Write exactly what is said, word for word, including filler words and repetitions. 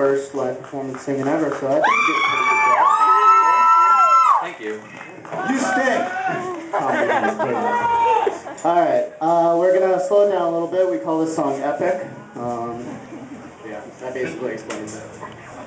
first live performance singing ever, so I think you did a pretty good job. Thank you. You stink! Alright, uh, we're gonna slow it down a little bit. We call this song Epic. Um, yeah, that basically explains it.